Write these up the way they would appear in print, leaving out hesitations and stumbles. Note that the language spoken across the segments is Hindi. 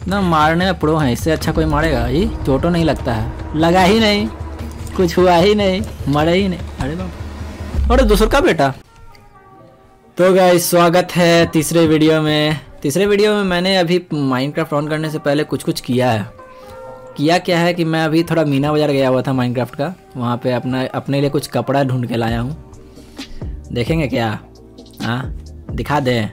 ना मारने में प्रो है, इससे अच्छा कोई मारेगा? ये चोटो नहीं लगता है, लगा ही नहीं, कुछ हुआ ही नहीं, मरे ही नहीं। अरे बाप, अरे दूसर का बेटा। तो गाइस स्वागत है तीसरे वीडियो में। तीसरे वीडियो में मैंने अभी माइनक्राफ्ट ऑन करने से पहले कुछ किया है। किया क्या है कि मैं अभी थोड़ा मीना बाजार गया हुआ था माइनक्राफ्ट का, वहाँ पे अपने लिए कुछ कपड़ा ढूंढ के लाया हूँ। देखेंगे क्या? हाँ दिखा दें।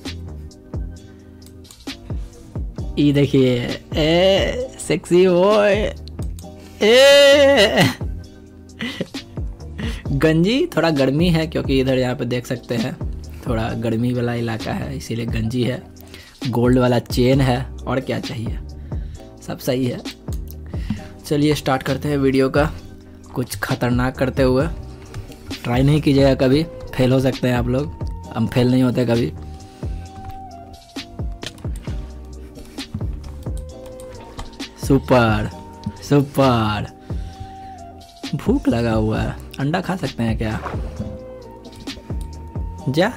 ये देखिए, ए सेक्सी बॉय, ए गंजी थोड़ा गर्मी है क्योंकि इधर यहाँ पे देख सकते हैं थोड़ा गर्मी वाला इलाका है, इसीलिए गंजी है। गोल्ड वाला चेन है, और क्या चाहिए, सब सही है। चलिए स्टार्ट करते हैं वीडियो का कुछ खतरनाक करते हुए। ट्राई नहीं कीजिएगा कभी, फेल हो सकते हैं आप लोग, हम फेल नहीं होते कभी। Super super. भूख लगा हुआ है, अंडा खा सकते हैं क्या? जा,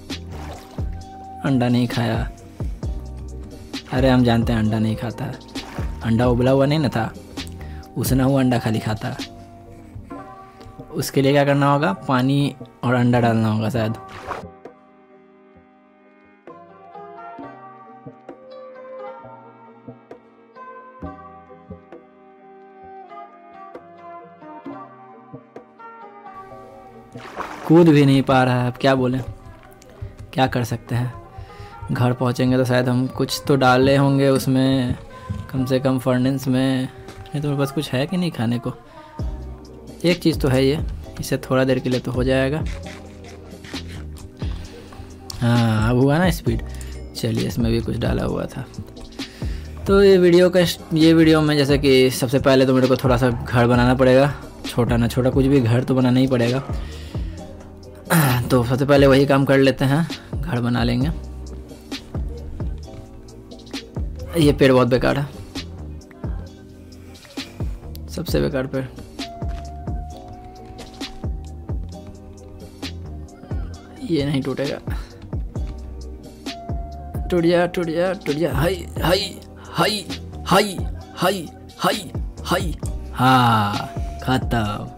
अंडा नहीं खाया। अरे हम जानते हैं अंडा नहीं खाता है, अंडा उबला हुआ नहीं ना था, उसना हुआ अंडा खाली खाता है। उसके लिए क्या करना होगा? पानी और अंडा डालना होगा शायद। कूद भी नहीं पा रहा है, अब क्या बोलें, क्या कर सकते हैं। घर पहुंचेंगे तो शायद हम कुछ तो डाले होंगे उसमें, कम से कम फर्नेस में। नहीं तो मेरे पास कुछ है कि नहीं खाने को। एक चीज़ तो है ये, इसे थोड़ा देर के लिए तो हो जाएगा। हाँ अब हुआ ना स्पीड। चलिए इसमें भी कुछ डाला हुआ था। तो ये वीडियो में जैसे कि सबसे पहले तो मेरे को थोड़ा सा घर बनाना पड़ेगा, छोटा ना छोटा कुछ भी घर तो बनाना ही पड़ेगा। तो सबसे पहले वही काम कर लेते हैं, घर बना लेंगे। ये पेड़ बहुत बेकार है, सबसे बेकार पेड़। ये नहीं टूटेगा, टूट जा टूट जा टूट जा। Hi hi hi hi hi hi hi. हाँ खत्म।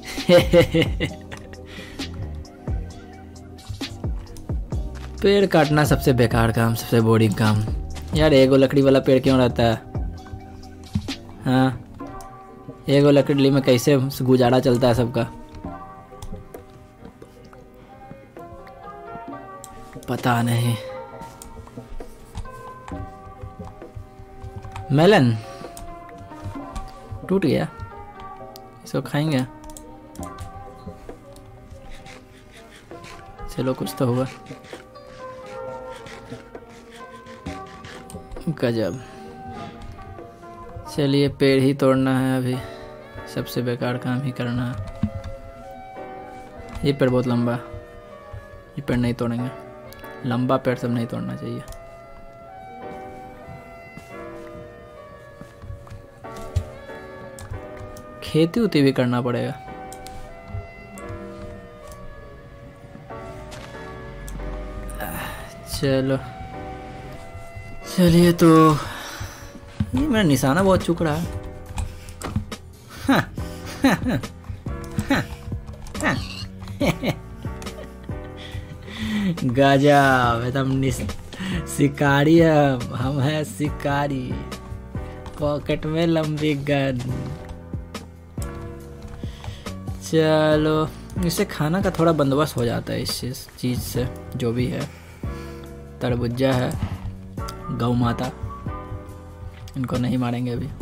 पेड़ काटना सबसे बेकार काम, सबसे बोरिंग काम। यार एगो लकड़ी वाला पेड़ क्यों रहता है? हाँ एगो लकड़ी में कैसे गुजारा चलता है सबका, पता नहीं। मेलन टूट गया, इसको खाएंगे। चलो कुछ तो हुआ। गजब। चलिए पेड़ ही तोड़ना है अभी, सबसे बेकार काम ही करना है। ये पेड़ बहुत लंबा, ये पेड़ नहीं तोड़ेंगे, लंबा पेड़ सब नहीं तोड़ना चाहिए। खेती उती भी करना पड़ेगा। चलो चलिए। तो ये मेरा निशाना बहुत चुक रहा है। गजब, एकदम शिकारी है हम हैं शिकारी, पॉकेट में लंबी गन। चलो इससे खाना का थोड़ा बंदोबस्त हो जाता है इस चीज़ से, जो भी है। तरबुज्जा है, गौ माता, इनको नहीं मारेंगे अभी।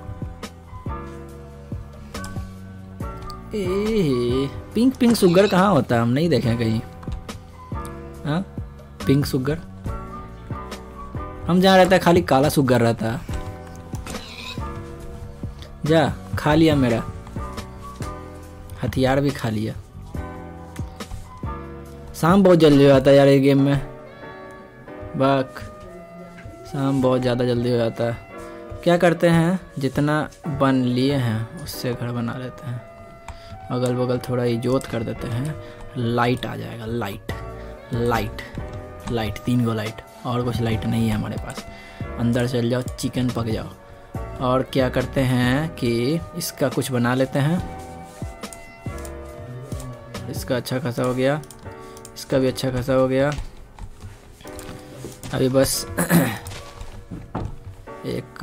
पिंक पिंक सुगर कहाँ होता है? हम नहीं देखे कहीं। हाँ पिंक सुगर, हम जहाँ रहता है खाली काला सुगर रहता है। जा खा लिया, मेरा हथियार भी खा लिया। शाम बहुत जल्दी हो जाता है यार ये गेम में, बाक शाम बहुत ज़्यादा जल्दी हो जाता है। क्या करते हैं, जितना बन लिए हैं उससे घर बना लेते हैं। अगल बगल थोड़ा इजोत कर देते हैं, लाइट आ जाएगा। Light light light, 3 go light, और कुछ लाइट नहीं है हमारे पास। अंदर चल जाओ, चिकन पक जाओ। और क्या करते हैं कि इसका कुछ बना लेते हैं। इसका अच्छा खासा हो गया, इसका भी अच्छा खासा हो गया। अभी बस एक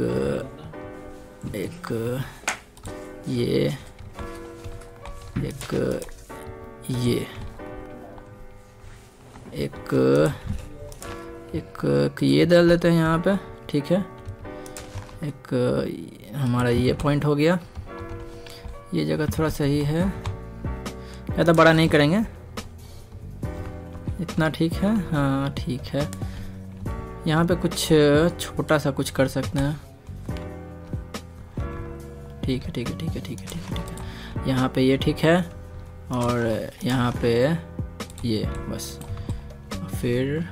ये एक ये डाल देते हैं यहाँ पे, ठीक है। एक हमारा ये पॉइंट हो गया, ये जगह थोड़ा सही है, ज़्यादा बड़ा नहीं करेंगे, इतना ठीक है। हाँ ठीक है, यहाँ पे कुछ छोटा सा कुछ कर सकते हैं। ठीक है ठीक है ठीक है ठीक है ठीक है ठीक है, यहाँ पे ये ठीक है, और यहाँ पे ये बस। फिर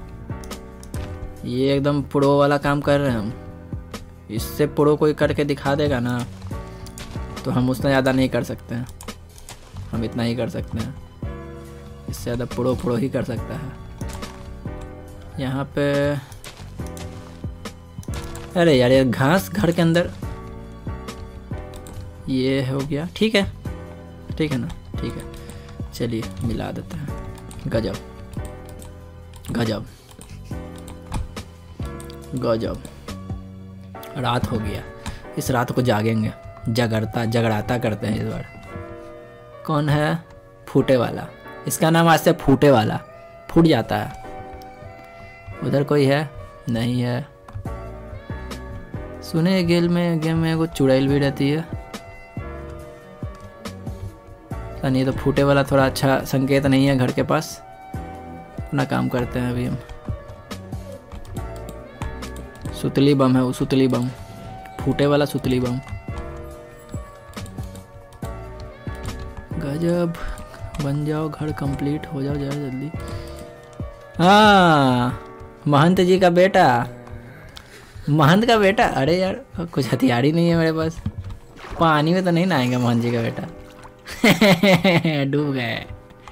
ये एकदम प्रो वाला काम कर रहे हैं हम। इससे प्रो कोई करके दिखा देगा ना, तो हम उससे ज़्यादा नहीं कर सकते हैं, हम इतना ही कर सकते हैं। इससे ज़्यादा प्रो ही कर सकता है। यहाँ पे अरे यार ये घास घर के अंदर, ये हो गया, ठीक है ठीक है ना, ठीक है। चलिए मिला देते हैं। गजब गजब गजब, रात हो गया, इस रात को जागेंगे, जगराता करते हैं इस बार। कौन है? फूटे वाला, इसका नाम आज से फूटे वाला, फूट जाता है। उधर कोई है? नहीं है। सुने गेम में वो चुड़ैल भी रहती है। नहीं तो फूटे वाला थोड़ा अच्छा संकेत नहीं है घर के पास। अपना काम करते हैं अभी हम। सुतली बम है वो, सुतली बम, फूटे वाला सुतली बम। गजब, बन जाओ, घर कंप्लीट हो जाओ जरा जल्दी। हाँ, महंत जी का बेटा, महंत का बेटा। अरे यार कुछ हथियार ही नहीं है मेरे पास। पानी में तो नहीं नहाएंगे महंत जी का बेटा। डूब गए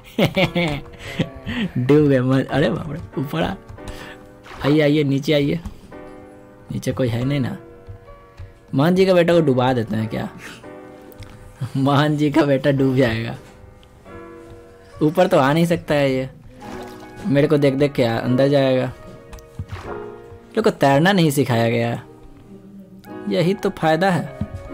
डूब गए। अरे बाप रे, ऊपर आइए आइए, नीचे आइए। नीचे कोई है नहीं ना। महंत जी का बेटा को डुबा देते हैं क्या? महंत जी का बेटा डूब जाएगा। ऊपर तो आ नहीं सकता है ये, मेरे को देख देख के अंदर जाएगा। लोग को तैरना नहीं सिखाया गया, यही तो फायदा है।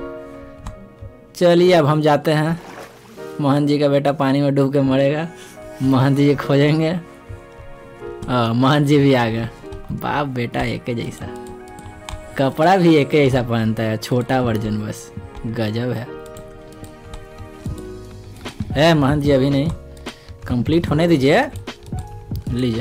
चलिए अब हम जाते हैं। मोहन जी का बेटा पानी में डूब के मरेगा, मोहन जी खोजेंगे। मोहन जी भी आ गए। बाप बेटा एक जैसा, कपड़ा भी एक जैसा पहनता है, छोटा वर्जन बस। गजब है मोहन जी, अभी नहीं, कंप्लीट होने दीजिए। लीजिए।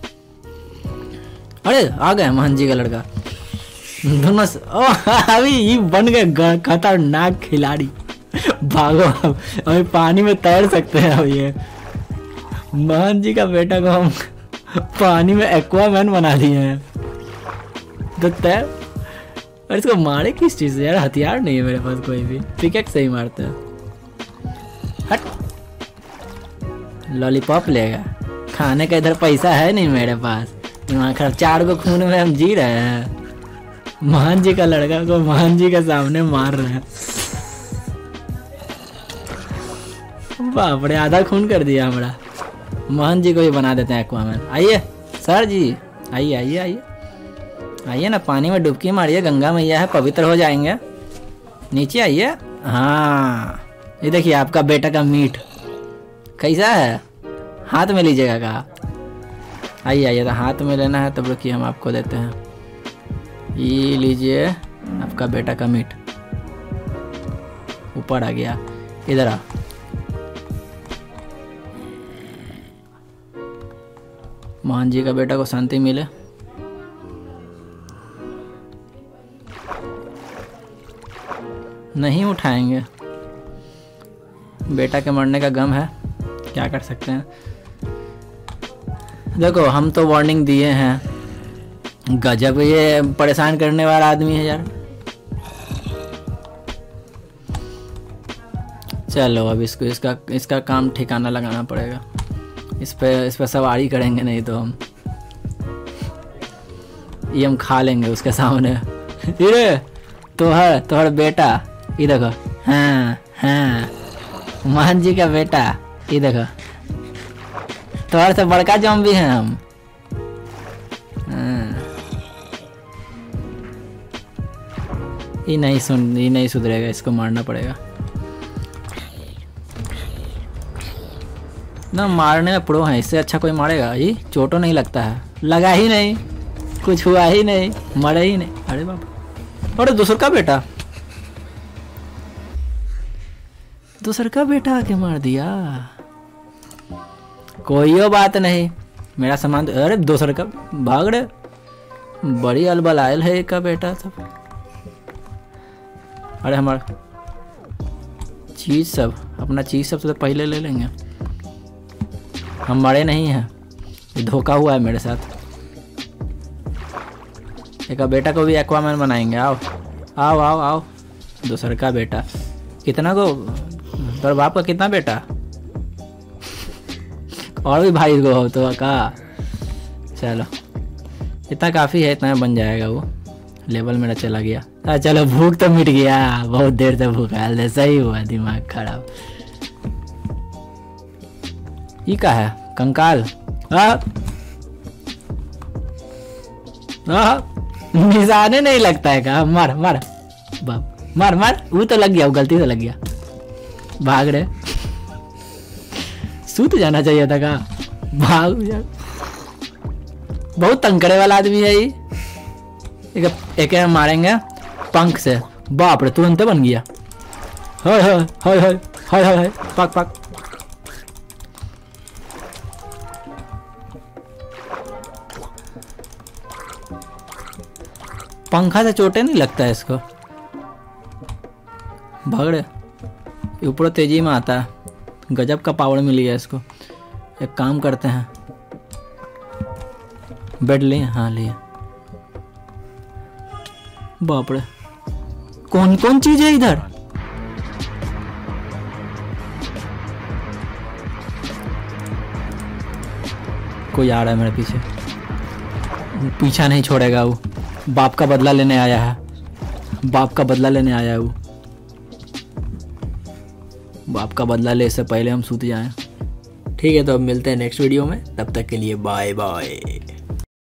अरे आ गए मोहन जी का लड़का दोनों। अभी ये बन गए खतरनाक खिलाड़ी। भागो, अभी पानी में तैर सकते हैं। अब ये मोहन जी का बेटा को हम पानी में एक्वामैन बना दिए हैं। तो तैर, और इसको मारे किस चीज से यार? हथियार नहीं है मेरे पास कोई भी, पिकैक्स से ही मारते हैं। हट, लॉलीपॉप लेगा, खाने का इधर पैसा है नहीं मेरे पास। वहाँ 4 को खून में हम जी रहे हैं। मोहन जी का लड़का को मोहन जी के सामने मार रहे हैं। बाप रे, आधा खून कर दिया हमारा। मोहन जी को भी बना देते हैं एक्वामैन। आइए सर जी, आइए आइए आइए आइए ना, पानी में डुबकी मारिए, गंगा मैया है, पवित्र हो जाएंगे। नीचे आइए। हाँ ये देखिए आपका बेटा का मीट कैसा है, हाथ में लीजिएगा कहा। आइए आइए, तो हाथ में लेना है तब रुकिए, हम आपको देते हैं। ये लीजिए आपका बेटा का मीट। ऊपर आ गया, इधर आ। मोहन जी का बेटा को शांति मिले। नहीं उठाएंगे, बेटा के मरने का गम है, क्या कर सकते हैं। देखो हम तो वार्निंग दिए हैं। गजब, ये परेशान करने वाला आदमी है यार। चलो अब इसको इसका काम ठिकाना लगाना पड़ेगा। इस पे सवारी करेंगे नहीं तो हम। ये हम खा लेंगे उसके सामने। अरे तोहर बेटा ये देखो। हाँ हाँ, मोहन जी का बेटा ये देखो, तोहर से बड़का ज़ॉम्बी हैं हम। ये नहीं सुधरेगा, इसको मारना पड़ेगा ना। मारने में प्रो है, इससे अच्छा कोई मारेगा? ये चोटों नहीं लगता है, लगा ही नहीं, कुछ हुआ ही नहीं, मरे ही नहीं। अरे बाप, अरे दूसर का बेटा आके मार दिया। कोई बात नहीं, मेरा सामान। अरे दूसर का भाग रहे, बड़ी अलबल आयल है का बेटा सब। अरे हमारा चीज सब, अपना चीज सब तो पहले ले लेंगे। हम मरे नहीं हैं, ये धोखा हुआ है मेरे साथ। एक बेटा को भी एक्वामैन बनाएंगे। आओ आओ आओ आओ, दूसर का बेटा। कितना को तेरे बाप का कितना बेटा? और भी भाई को हो तो का। चलो इतना काफ़ी है, इतना बन जाएगा। वो लेवल मेरा चला गया। चलो भूख तो मिट गया, बहुत देर से भूख है, सही हुआ, दिमाग खराब। ये क्या है? कंकाल। निशाने नहीं लगता है का? मार मार बाप, मार मार। वो तो लग गया, वो गलती से लग गया। भाग रहे, सूत जाना चाहिए था का। भाग जा, बहुत तंकड़े वाला आदमी है ये। एक मारेंगे पंख से, बाप रे तुरंत बन गया। हाय हाय हाय हाय हाय हाय, पक पक। पंखा से चोटें नहीं लगता है इसको। भगड़े ऊपर तेजी में आता है, गजब का पावर मिल गया इसको। एक काम करते हैं, बेड लिए। हाँ लिए। बाप रे, कौन कौन चीज है इधर? कोई आ रहा है मेरे पीछे, पीछा नहीं छोड़ेगा वो। बाप का बदला लेने आया है, बाप का बदला लेने आया है वो। बाप का बदला ले से पहले हम सूत जाएं। ठीक है, तो अब मिलते हैं नेक्स्ट वीडियो में, तब तक के लिए बाय बाय।